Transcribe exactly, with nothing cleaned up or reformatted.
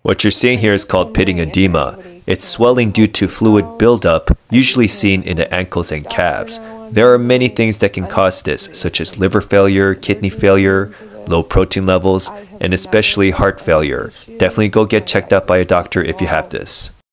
What you're seeing here is called pitting edema. It's swelling due to fluid buildup, usually seen in the ankles and calves. There are many things that can cause this, such as liver failure, kidney failure, low protein levels, and especially heart failure. Definitely go get checked out by a doctor if you have this.